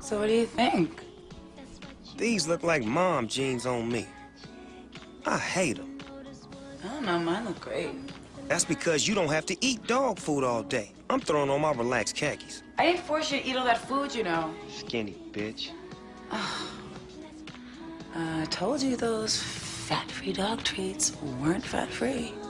So what do you think? These look like mom jeans on me. I hate them. I don't know, mine look great. That's because you don't have to eat dog food all day. I'm throwing on my relaxed khakis. I didn't force you to eat all that food, you know. Skinny bitch. I told you those fat-free dog treats weren't fat-free.